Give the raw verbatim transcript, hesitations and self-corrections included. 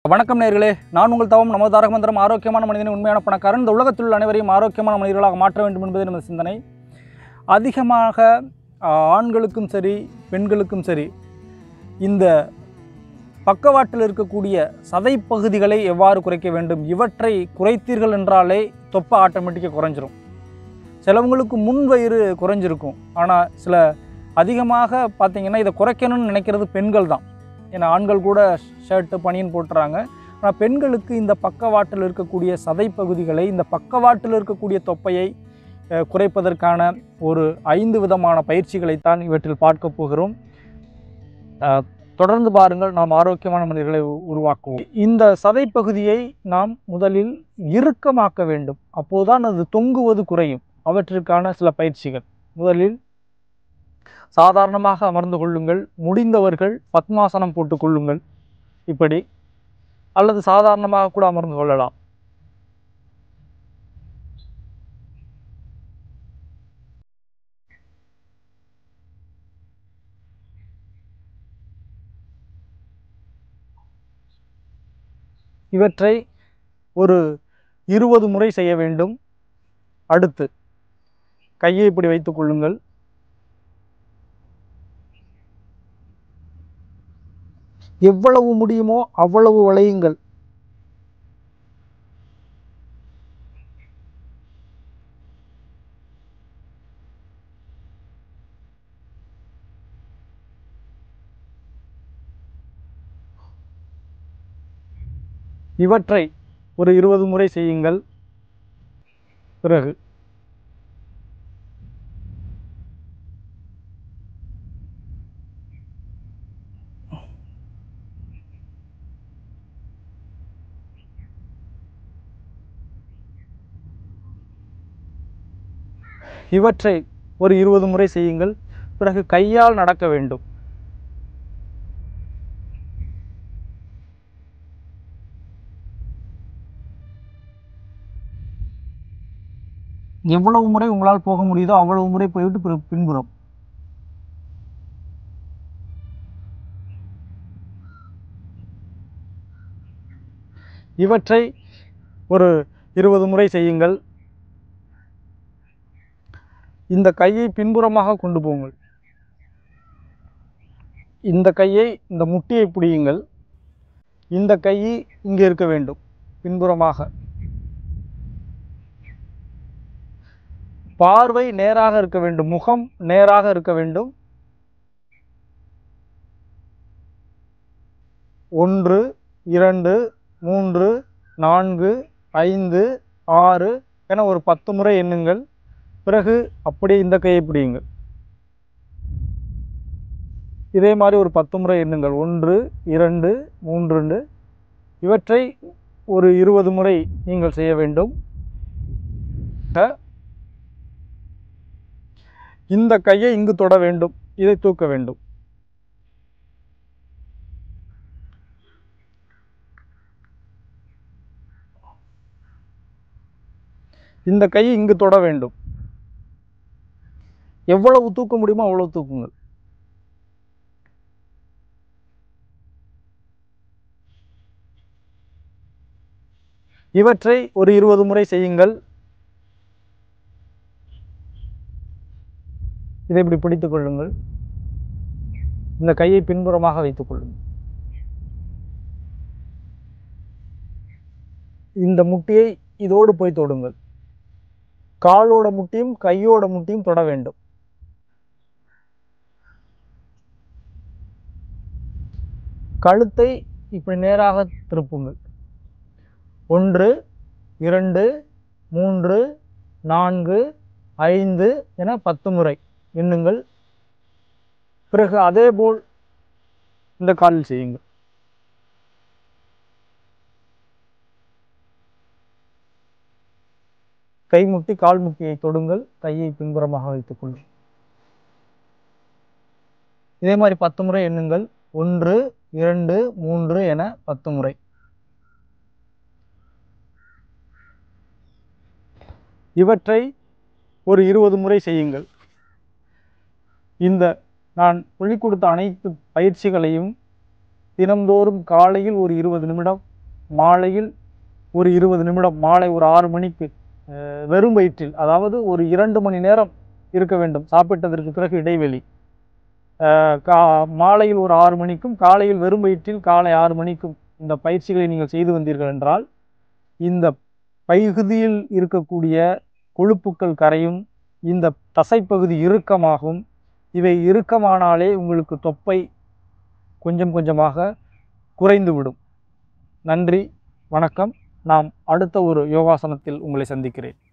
வணக்கம் நேயர்களே, நான் உங்கள் தவம் நமது தாரக மந்திரம் ஆரோக்கியமான மனிதனை உண்மையான பணக்காரன். இந்த உலகத்தில் உள்ள அனைவரையும் ஆரோக்கியமான மனிதர்களாக மாற்ற வேண்டும் என்பது நமது சிந்தனை. அதிகமாக ஆண்களுக்கும் சரி பெண்களுக்கும் சரி இந்த பக்கவாட்டில் இருக்கக்கூடிய சதை பகுதிகளை எவ்வாறு குறைக்க வேண்டும், இவற்றை குறைத்தீர்கள் என்றாலே தொப்பை ஆட்டோமேட்டிக்காக குறைஞ்சிரும். சிலவங்களுக்கு முன் வயிறு குறைஞ்சிருக்கும், ஆனால் சில அதிகமாக பார்த்திங்கன்னா இதை குறைக்கணும்னு நினைக்கிறது பெண்கள் தான். ஏன்னா ஆண்கள் கூட ஷர்ட்டு பனியன் போட்டுறாங்க. ஆனால் பெண்களுக்கு இந்த பக்கவாட்டில் இருக்கக்கூடிய சதை பகுதிகளை, இந்த பக்கவாட்டில் இருக்கக்கூடிய தொப்பையை குறைப்பதற்கான ஒரு ஐந்து விதமான பயிற்சிகளைத்தான் இவற்றில் பார்க்க போகிறோம். தொடர்ந்து பாருங்கள், நாம் ஆரோக்கியமான மனிதர்களை உருவாக்குவோம். இந்த சதை பகுதியை நாம் முதலில் இறுக்கமாக்க வேண்டும், அப்போதுதான் அது தொங்குவது குறையும். அவற்றிற்கான சில பயிற்சிகள். முதலில் சாதாரணமாக அமர்ந்து கொள்ளுங்கள். முடிந்தவர்கள் பத்மாசனம் போட்டுக் கொள்ளுங்கள் இப்படி, அல்லது சாதாரணமாக கூட அமர்ந்து கொள்ளலாம். இவற்றை ஒரு இருபது முறை செய்ய வேண்டும். அடுத்து கையை இப்படி வைத்துக் கொள்ளுங்கள். எவ்வளவு முடியுமோ அவ்வளவு வளையுங்கள். இவற்றை ஒரு இருபது முறை செய்யுங்கள். பிறகு இவற்றை ஒரு இருபது முறை செய்யுங்கள். பிறகு கையால் நடக்க வேண்டும். எவ்வளவு முறை உங்களால் போக முடியுதோ அவ்வளவு முறை போய்விட்டு பின்புறம். இவற்றை ஒரு இருபது முறை செய்யுங்கள். இந்த கையை பின்புறமாக கொண்டு போங்கள். இந்த கையை, இந்த முட்டியை பிடியுங்கள். இந்த கை இங்கே இருக்க வேண்டும், பின்புறமாக. பார்வை நேராக இருக்க வேண்டும், முகம் நேராக இருக்க வேண்டும். ஒன்று, இரண்டு, மூன்று, நான்கு, ஐந்து, ஆறு என ஒரு பத்து முறை எண்ணுங்கள். பிறகு அப்படியே இந்த கையை பிடியுங்கள். இதே மாதிரி ஒரு பத்து முறை எண்ணுங்கள். ஒன்று, இரண்டு, மூன்று. இவற்றை ஒரு இருபது முறை நீங்கள் செய்ய வேண்டும். இந்த கையை இங்கு தொட வேண்டும், இதை தூக்க வேண்டும். இந்த கையை இங்கு தொட வேண்டும். எவ்வளவு தூக்க முடியுமோ அவ்வளவு தூக்குங்கள். இவற்றை ஒரு இருபது முறை செய்யுங்கள். இதை இப்படி பிடித்துக் கொள்ளுங்கள். இந்த கையை பின்புறமாக வைத்துக் கொள்ளுங்கள். இந்த முட்டியை இதோடு போய் தொடுங்கள். காலோட முட்டியும் கையோட முட்டியும் தொட வேண்டும். கழுத்தை இப்படி நேராக திருப்புங்கள். ஒன்று, இரண்டு, மூன்று, நான்கு, ஐந்து என பத்து முறை எண்ணுங்கள். பிறகு அதே போல் இந்த காலில் செய்யுங்கள். கை முட்டி கால் முட்டியை தொடுங்கள். கையை பின்புறமாக வைத்துக் கொள்ளுங்கள். இதே மாதிரி பத்து முறை எண்ணுங்கள். ஒன்று, இரண்டு, மூன்று என பத்து முறை. இவற்றை ஒரு இருபது முறை செய்யுங்கள். இந்த நான் சொல்லிக் கொடுத்த அனைத்து பயிற்சிகளையும் தினந்தோறும் காலையில் ஒரு இருபது நிமிடம் மாலையில் ஒரு இருபது நிமிடம், மாலை ஒரு ஆறு மணிக்கு வெறும் வயிற்றில், அதாவது ஒரு இரண்டு மணி நேரம் இருக்க வேண்டும் சாப்பிட்டதற்கு பிறகு இடைவெளி. கா மாலையில் ஒரு ஆறு மணிக்கும் காலையில் வெறும் வயிற்றில் காலை ஆறு மணிக்கும் இந்த பயிற்சிகளை நீங்கள் செய்து வந்தீர்கள் என்றால் இந்த பகுதியில் இருக்கக்கூடிய கொழுப்புக்கள் கரையும், இந்த தசைப்பகுதி இறுக்கமாகும். இவை இறுக்கமானாலே உங்களுக்கு தொப்பை கொஞ்சம் கொஞ்சமாக குறைந்துவிடும். நன்றி, வணக்கம். நாம் அடுத்த ஒரு யோகாசனத்தில் உங்களை சந்திக்கிறேன்.